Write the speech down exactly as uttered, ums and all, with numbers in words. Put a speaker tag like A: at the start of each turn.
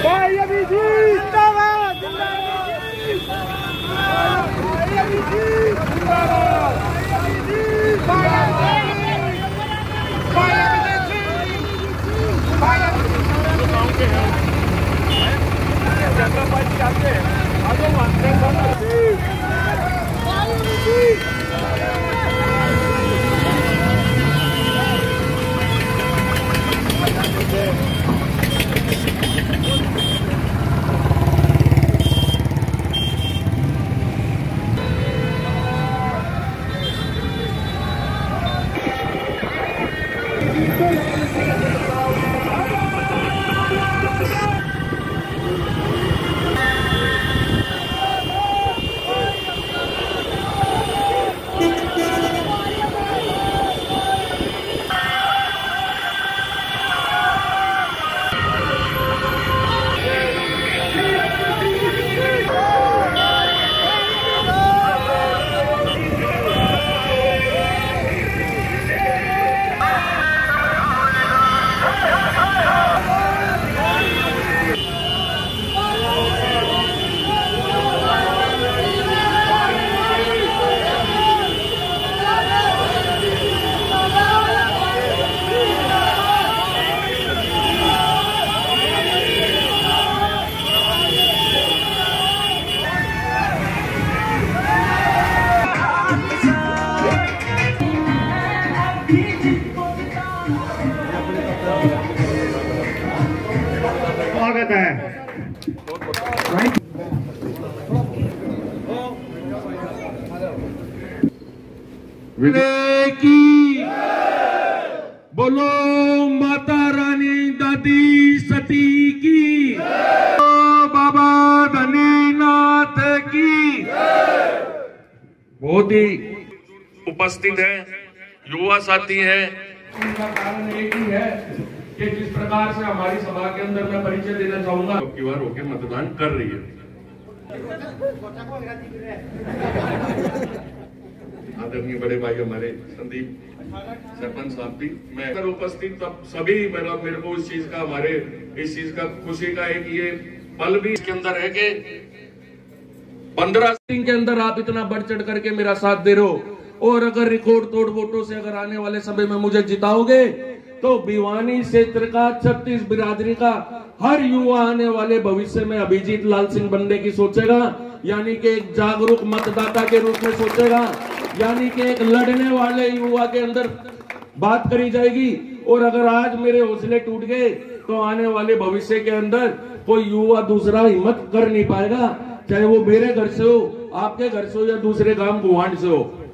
A: स्वागत है।
B: विजय की बोलो, माता रानी दादी सती की, बाबा धनीनाथ की। बहुत ही उपस्थित है, युवा साथी है। उनका कारण एक ही है कि जिस प्रकार से हमारी सभा के अंदर मैं परिचय देना चाहूंगा, आपकी बार होकर मतदान कर रही है। आदरणीय बड़े भाई हमारे संदीप सरपंच साहब भी, मैं अगर उपस्थित तब सभी मेरा मेरे को इस चीज का, हमारे इस चीज का खुशी का एक ये पल भी इसके अंदर है कि पंद्रह दिन के अंदर आप इतना बढ़ चढ़ करके मेरा साथ दे रहे हो, और अगर रिकॉर्ड तोड़ वोटों से अगर आने वाले समय में मुझे जिताओगे तो भिवानी क्षेत्र का, छत्तीस बिरादरी का हर युवा आने वाले भविष्य में अभिजीत लाल सिंह बनने की सोचेगा, यानी कि एक जागरूक मतदाता के रूप में सोचेगा, यानी कि एक लड़ने वाले युवा के अंदर बात करी जाएगी। और अगर आज मेरे हौसले टूट गए तो आने वाले भविष्य के अंदर कोई युवा दूसरा हिम्मत कर नहीं पाएगा, चाहे वो मेरे घर से हो, आपके घर से हो या दूसरे गांव गुवांढ से हो।